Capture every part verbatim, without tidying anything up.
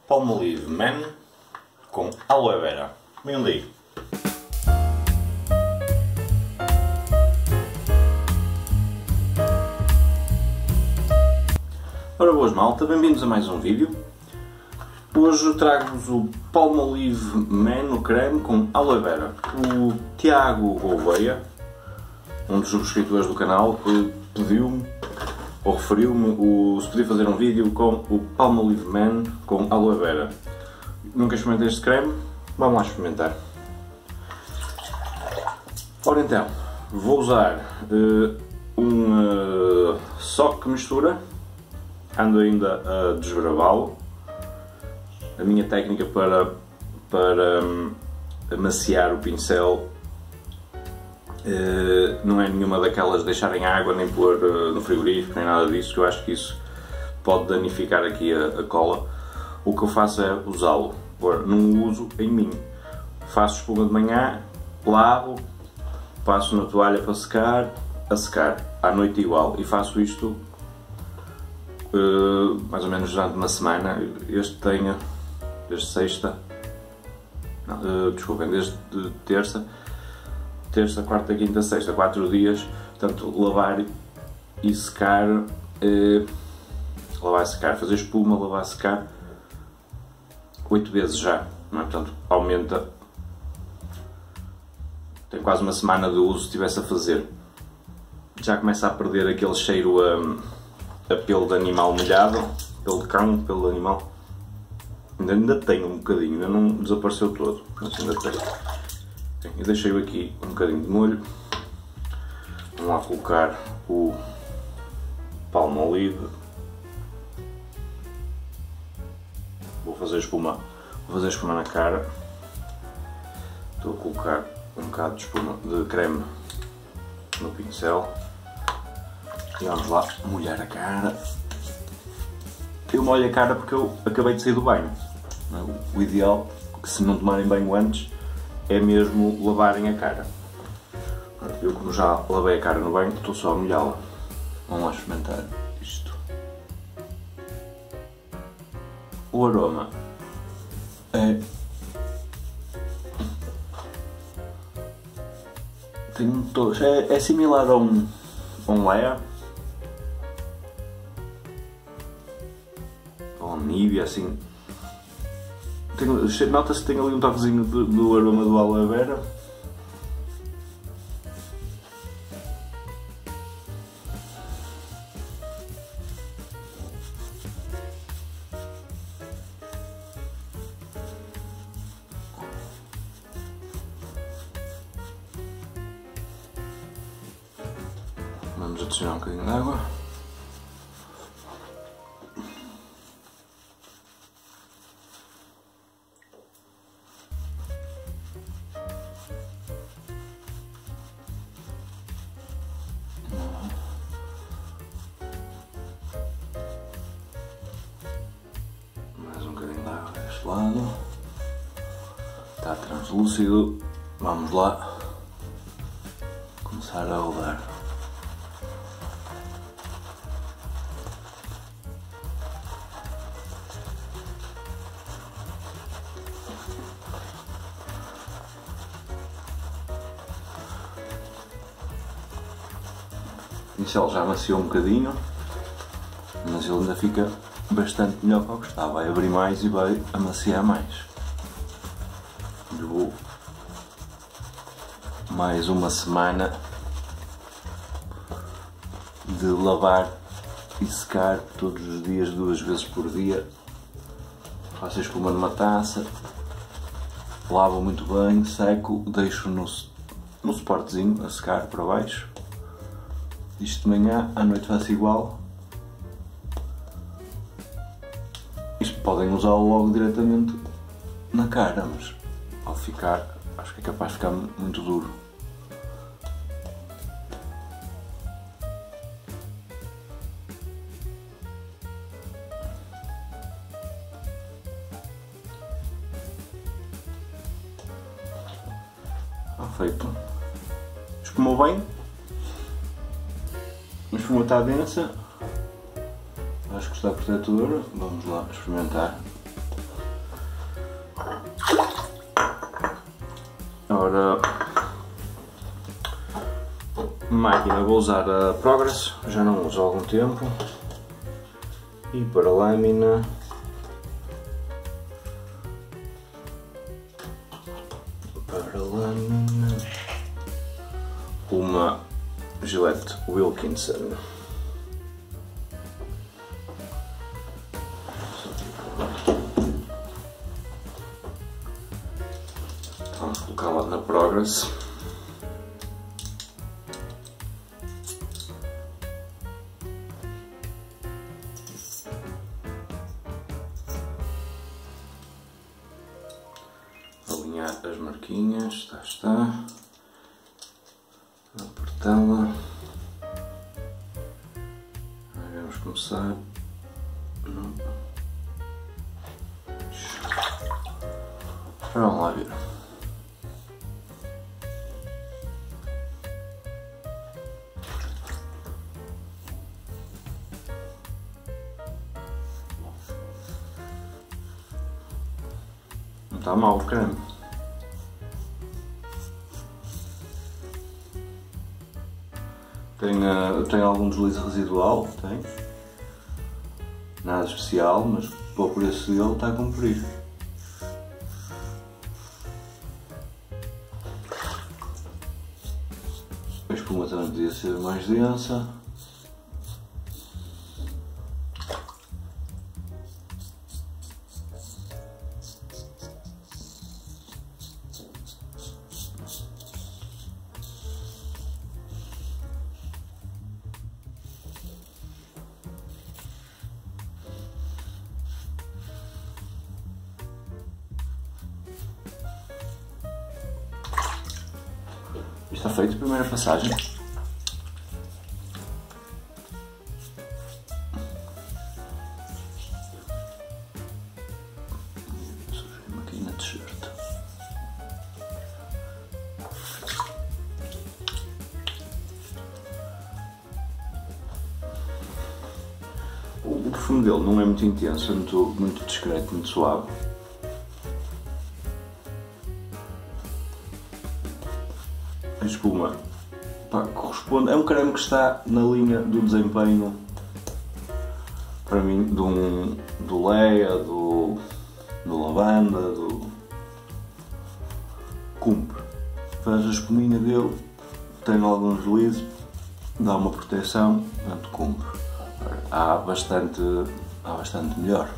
Palmolive Man com aloe vera. Vem daí. Ora boas malta, bem-vindos a mais um vídeo. Hoje trago-vos o Palmolive Man no creme com aloe vera. O Tiago Gouveia, um dos subscritores do canal, pediu-me ou referiu-me o, se podia fazer um vídeo com o Palmolive Man com aloe vera. Nunca experimentei este creme, vamos lá experimentar. Ora então, vou usar uh, um uh, sock mistura, ando ainda a desbravá-lo. A minha técnica para, para um, amaciar o pincel Uh, não é nenhuma daquelas de deixar em água, nem pôr uh, no frigorífico, nem nada disso, que eu acho que isso pode danificar aqui a, a cola. O que eu faço é usá-lo, não o uso em mim. Faço espuma de manhã, lavo, passo na toalha para secar, a secar, à noite igual, e faço isto uh, mais ou menos durante uma semana. Este tenho desde sexta, não, uh, desculpem, desde terça, terça, quarta, quinta, sexta, quatro dias, portanto lavar e secar, eh, lavar e secar, fazer espuma, lavar e secar, oito vezes já, não é? Portanto aumenta, tem quase uma semana de uso se estivesse a fazer, já começa a perder aquele cheiro a, a pelo de animal molhado, pelo de cão, pelo de animal, ainda, ainda tem um bocadinho, ainda não desapareceu todo, mas ainda tem. Eu deixei-o aqui um bocadinho de molho. Vamos lá colocar o Palmolive. Vou fazer espuma, vou fazer espuma na cara. Estou a colocar um bocado de espuma de creme no pincel. E vamos lá molhar a cara. Eu molho a cara porque eu acabei de sair do banho. O ideal é que, se não tomarem banho antes, é mesmo lavarem a cara. Eu, como já lavei a cara no banho, estou só a molhá-la. Vamos lá experimentar isto. O aroma é... tem um toque... é, é similar a um, a um Lea. Ou um Nivea, assim. Nota-se que tem ali um toquezinho do, do aroma do aloe vera. Vamos adicionar um bocadinho de água. Deste lado está translúcido, vamos lá começar a rodar. O pincel já amaciou um bocadinho, mas ele ainda fica bastante melhor que o que está, vai abrir mais e vai amaciar mais. Vou mais uma semana de lavar e secar todos os dias, duas vezes por dia. Faço a espuma numa taça, lavo muito bem, seco, deixo no, no suportezinho a secar para baixo. Isto de manhã, à noite faço igual. Isto podem usá-lo logo diretamente na cara, mas ao ficar, acho que é capaz de ficar muito duro. Está feito. Espumou bem. A espuma está densa. Acho que está protetor. Vamos lá experimentar. Ora, máquina, vou usar a Progress, já não uso há algum tempo. E para a lâmina, para a lâmina, uma Gillette Wilkinson. Vamos colocá-la na Progress. Alinhar as marquinhas, está, está. Apertá-la. Vamos começar. Vamos lá ver. Não está mal o creme. Tem, uh, tem algum deslize residual, tem. Nada especial, mas para o preço dele está a cumprir. A espuma também podia ser mais densa. Está feito a primeira passagem. Sujei-me aqui na t-shirt. O perfume dele não é muito intenso, é muito, muito discreto, muito suave. A espuma, pá, corresponde, é um creme que está na linha do desempenho, para mim, do, um, do Leia, do, do Lavanda, do cumpre. Faz a espuminha dele, tem alguns deslizes, dá uma proteção, portanto cumpre. Há bastante, há bastante melhor.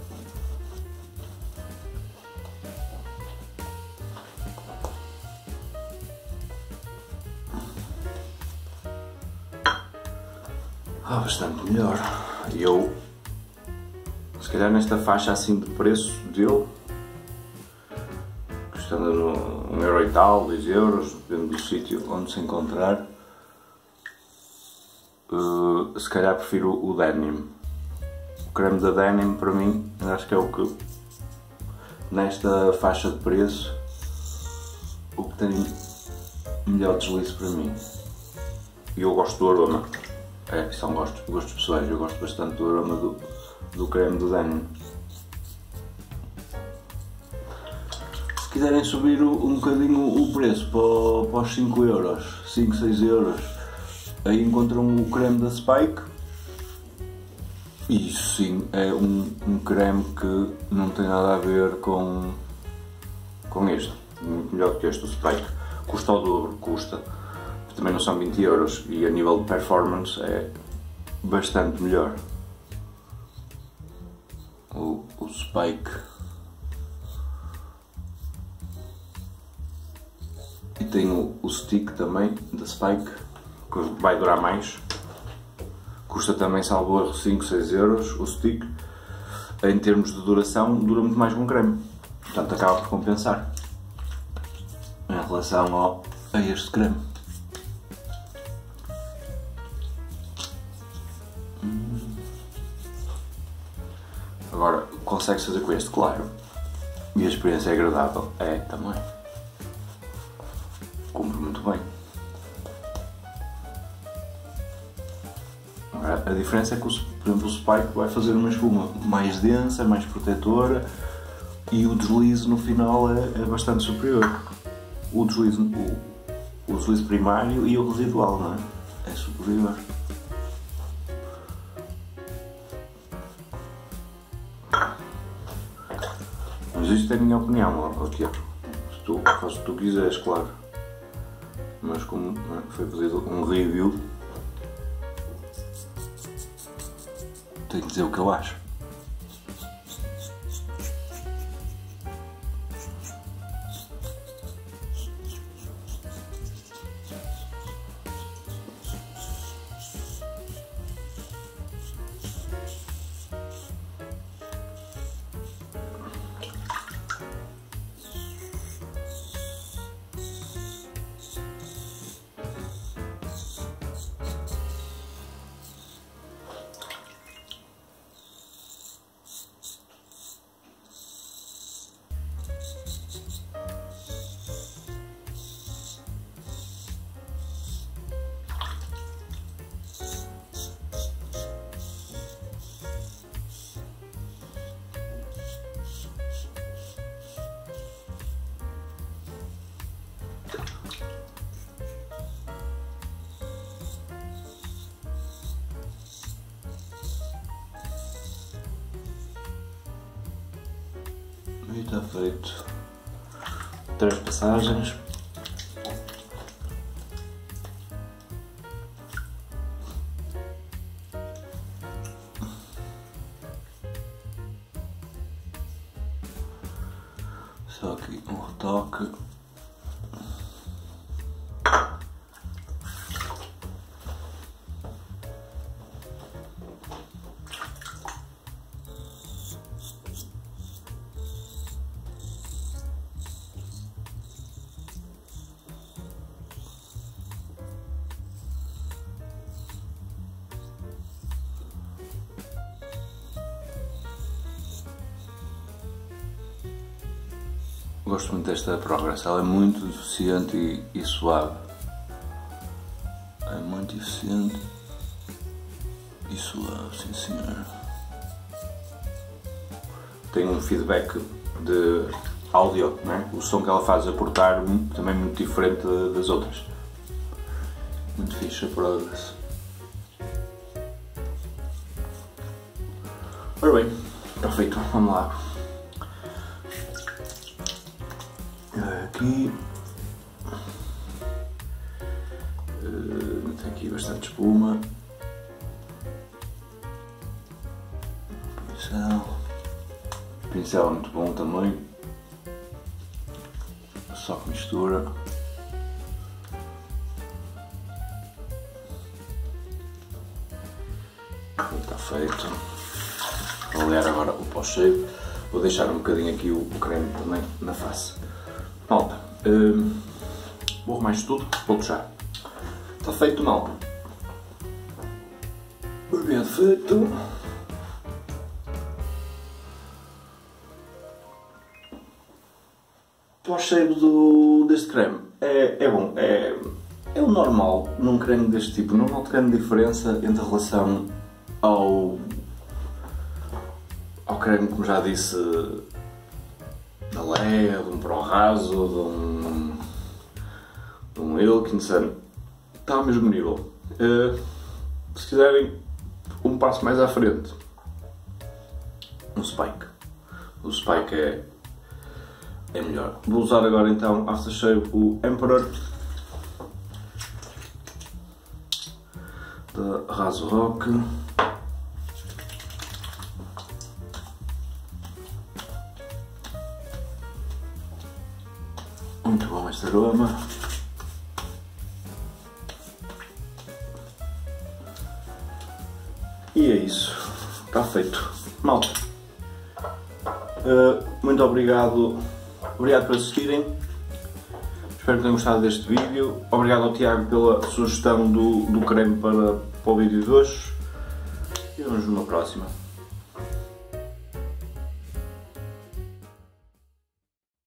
Ah, bastante melhor. Eu, se calhar nesta faixa assim de preço dele, custando no um euro e tal, dois euros, depende do sítio onde se encontrar, uh, se calhar prefiro o Denim. O creme da Denim para mim, acho que é o que, nesta faixa de preço, o que tem melhor deslize para mim. E eu gosto do aroma. É, são gostos, gostos pessoais, eu gosto bastante do aroma do, do creme do Denim. Se quiserem subir um bocadinho o preço para, para os cinco euros, cinco, seis euros, aí encontram o creme da Spike. E isso sim é um, um creme que não tem nada a ver com, com este, muito melhor que este, o Spike. Custa o dobro, custa. Também não são vinte euros e a nível de performance é bastante melhor. O, o Spike. E tem o, o stick também da Spike, que vai durar mais. Custa também, salvo erro, cinco, seis euros o stick. Em termos de duração, dura muito mais que um creme. Portanto, acaba por compensar em relação ao, a este creme. Agora, consegue fazer com este, claro, e a experiência é agradável, é também. Cumpre muito bem. Agora, a diferença é que, o, por exemplo, o Spike vai fazer uma espuma mais densa, mais protetora, e o deslize no final é, é bastante superior. O deslize, o, o deslize primário e o residual, não é? É superior. Mas isto é a minha opinião, ó Tiago. Se tu fazes o que tu quiseres, claro. Mas como foi pedido um review, tenho que dizer o que eu acho. E está feito. Três passagens. Só aqui um retoque. Gosto muito desta Progress, ela é muito eficiente e, e suave. É muito eficiente e suave, sim senhor. Tem um feedback de áudio, não é? O som que ela faz a cortar também é muito diferente das outras. Muito fixe a Progress. Ora bem, está feito, vamos lá. Aqui uh, tem aqui bastante espuma. Pincel. O pincel é muito bom também. Só que mistura. Está feito. Vou olhar agora o pós-shape. Vou deixar um bocadinho aqui o, o creme também na face. Malta, hum, vou arrumar isto tudo, vou puxar. Está feito, malta. Bem feito. Pós-shape do deste creme é, é bom, é, é o normal num creme deste tipo. Não noto grande diferença entre relação ao, ao creme, como já disse, da Leia, de um Pro Raso, de um, de um Wilkinson. Está ao mesmo nível. Uh, se quiserem um passo mais à frente, um Spike. O Spike é, é melhor. Vou usar agora então aftershave o Emperor da Raso Rock. Muito bom este aroma. E é isso. Está feito. Malta. Uh, muito obrigado. Obrigado por assistirem. Espero que tenham gostado deste vídeo. Obrigado ao Tiago pela sugestão do, do creme para, para o vídeo de hoje. E vemos numa próxima.